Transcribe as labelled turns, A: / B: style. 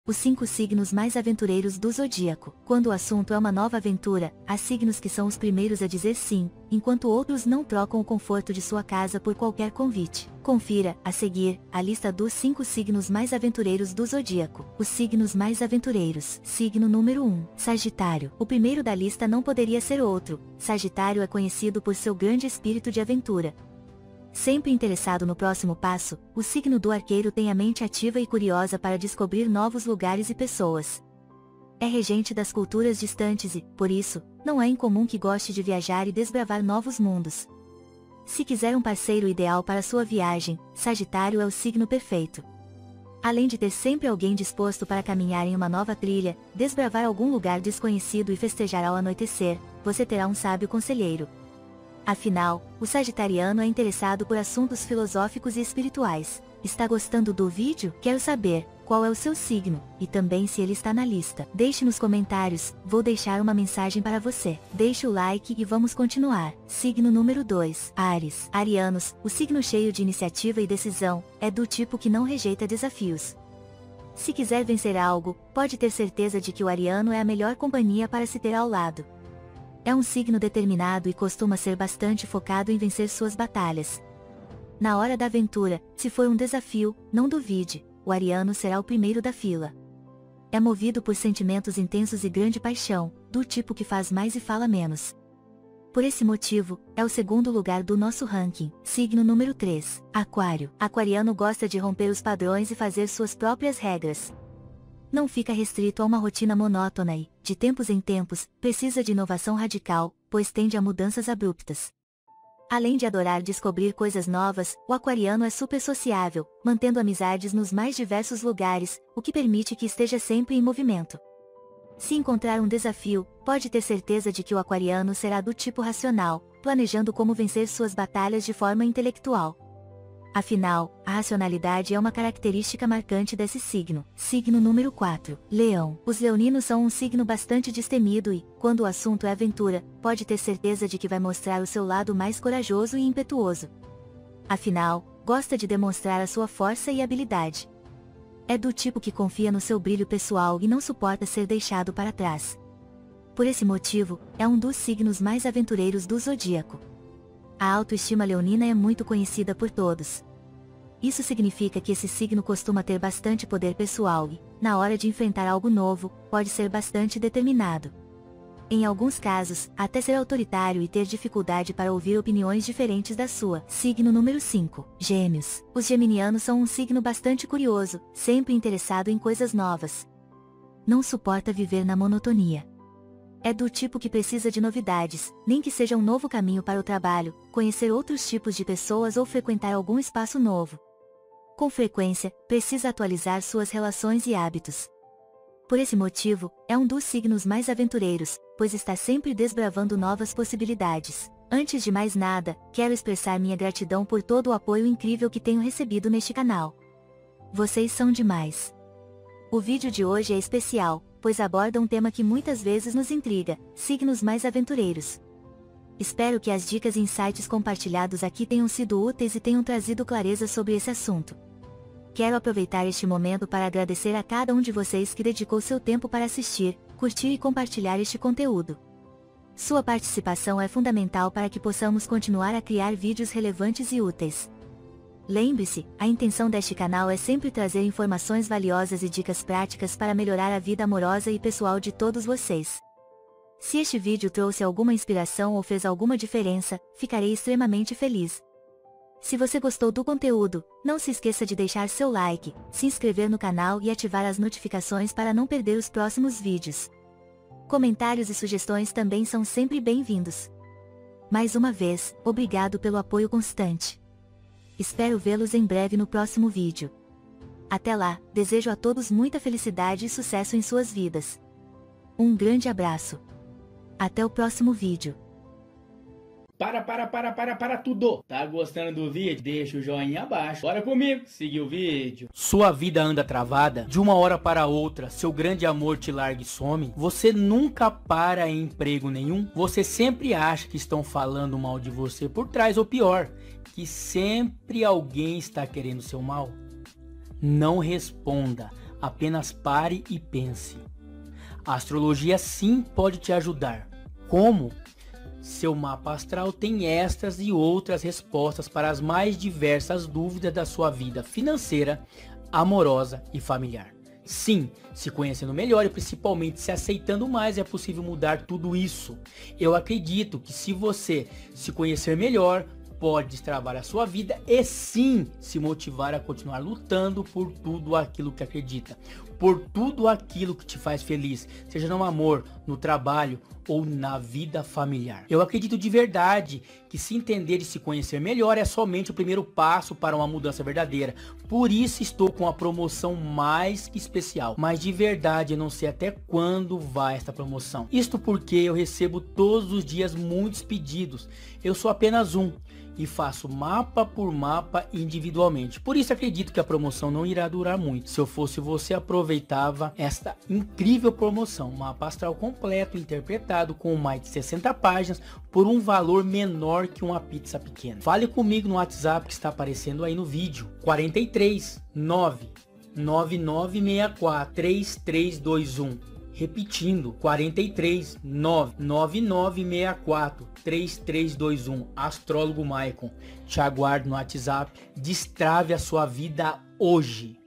A: Os 5 signos mais aventureiros do zodíaco. Quando o assunto é uma nova aventura, há signos que são os primeiros a dizer sim, enquanto outros não trocam o conforto de sua casa por qualquer convite. Confira, a seguir, a lista dos 5 signos mais aventureiros do zodíaco. Os signos mais aventureiros. Signo número 1. Sagitário. O primeiro da lista não poderia ser outro. Sagitário é conhecido por seu grande espírito de aventura. Sempre interessado no próximo passo, o signo do arqueiro tem a mente ativa e curiosa para descobrir novos lugares e pessoas. É regente das culturas distantes e, por isso, não é incomum que goste de viajar e desbravar novos mundos. Se quiser um parceiro ideal para sua viagem, Sagitário é o signo perfeito. Além de ter sempre alguém disposto para caminhar em uma nova trilha, desbravar algum lugar desconhecido e festejar ao anoitecer, você terá um sábio conselheiro. Afinal, o sagitariano é interessado por assuntos filosóficos e espirituais. Está gostando do vídeo? Quero saber qual é o seu signo, e também se ele está na lista. Deixe nos comentários, vou deixar uma mensagem para você. Deixe o like e vamos continuar. Signo número 2. Áries. Arianos, o signo cheio de iniciativa e decisão, é do tipo que não rejeita desafios. Se quiser vencer algo, pode ter certeza de que o ariano é a melhor companhia para se ter ao lado. É um signo determinado e costuma ser bastante focado em vencer suas batalhas. Na hora da aventura, se for um desafio, não duvide, o ariano será o primeiro da fila. É movido por sentimentos intensos e grande paixão, do tipo que faz mais e fala menos. Por esse motivo, é o segundo lugar do nosso ranking. Signo número 3. Aquário. Aquariano gosta de romper os padrões e fazer suas próprias regras. Não fica restrito a uma rotina monótona e, de tempos em tempos, precisa de inovação radical, pois tende a mudanças abruptas. Além de adorar descobrir coisas novas, o aquariano é super sociável, mantendo amizades nos mais diversos lugares, o que permite que esteja sempre em movimento. Se encontrar um desafio, pode ter certeza de que o aquariano será do tipo racional, planejando como vencer suas batalhas de forma intelectual. Afinal, a racionalidade é uma característica marcante desse signo. Signo número 4. Leão. Os leoninos são um signo bastante destemido e, quando o assunto é aventura, pode ter certeza de que vai mostrar o seu lado mais corajoso e impetuoso. Afinal, gosta de demonstrar a sua força e habilidade. É do tipo que confia no seu brilho pessoal e não suporta ser deixado para trás. Por esse motivo, é um dos signos mais aventureiros do zodíaco. A autoestima leonina é muito conhecida por todos. Isso significa que esse signo costuma ter bastante poder pessoal e, na hora de enfrentar algo novo, pode ser bastante determinado. Em alguns casos, até ser autoritário e ter dificuldade para ouvir opiniões diferentes da sua. Signo número 5. Gêmeos. Os geminianos são um signo bastante curioso, sempre interessado em coisas novas. Não suporta viver na monotonia. É do tipo que precisa de novidades, nem que seja um novo caminho para o trabalho, conhecer outros tipos de pessoas ou frequentar algum espaço novo. Com frequência, precisa atualizar suas relações e hábitos. Por esse motivo, é um dos signos mais aventureiros, pois está sempre desbravando novas possibilidades. Antes de mais nada, quero expressar minha gratidão por todo o apoio incrível que tenho recebido neste canal. Vocês são demais! O vídeo de hoje é especial, pois aborda um tema que muitas vezes nos intriga: signos mais aventureiros. Espero que as dicas e insights compartilhados aqui tenham sido úteis e tenham trazido clareza sobre esse assunto. Quero aproveitar este momento para agradecer a cada um de vocês que dedicou seu tempo para assistir, curtir e compartilhar este conteúdo. Sua participação é fundamental para que possamos continuar a criar vídeos relevantes e úteis. Lembre-se, a intenção deste canal é sempre trazer informações valiosas e dicas práticas para melhorar a vida amorosa e pessoal de todos vocês. Se este vídeo trouxe alguma inspiração ou fez alguma diferença, ficarei extremamente feliz. Se você gostou do conteúdo, não se esqueça de deixar seu like, se inscrever no canal e ativar as notificações para não perder os próximos vídeos. Comentários e sugestões também são sempre bem-vindos. Mais uma vez, obrigado pelo apoio constante. Espero vê-los em breve no próximo vídeo. Até lá, desejo a todos muita felicidade e sucesso em suas vidas. Um grande abraço. Até o próximo vídeo.
B: Para tudo! Tá gostando do vídeo? Deixa o joinha abaixo. Bora comigo, seguir o vídeo.
C: Sua vida anda travada? De uma hora para outra, seu grande amor te larga e some? Você nunca para em emprego nenhum? Você sempre acha que estão falando mal de você por trás, ou pior, que sempre alguém está querendo seu mal? Não responda, Apenas pare e pense. A astrologia sim pode te ajudar. Como? Seu mapa astral tem estas e outras respostas para as mais diversas dúvidas da sua vida financeira, amorosa e familiar. Sim, se conhecendo melhor e principalmente se aceitando mais é possível mudar tudo isso. Eu acredito que se você se conhecer melhor, pode destravar a sua vida e sim se motivar a continuar lutando por tudo aquilo que acredita, por tudo aquilo que te faz feliz, seja no amor, no trabalho ou na vida familiar. Eu acredito de verdade que se entender e se conhecer melhor é somente o primeiro passo para uma mudança verdadeira. Por isso estou com a promoção mais que especial. Mas de verdade eu não sei até quando vai esta promoção. Isto porque eu recebo todos os dias muitos pedidos. Eu sou apenas um e faço mapa por mapa individualmente. Por isso acredito que a promoção não irá durar muito. Se eu fosse você, aproveitava esta incrível promoção. Mapa astral completo, interpretado com mais de 60 páginas por um valor menor que uma pizza pequena. Fale comigo no WhatsApp que está aparecendo aí no vídeo. 43 99964 3321. Repetindo, 43 99964 3321. Astrólogo Maicon. Te aguardo no WhatsApp. Destrave a sua vida hoje.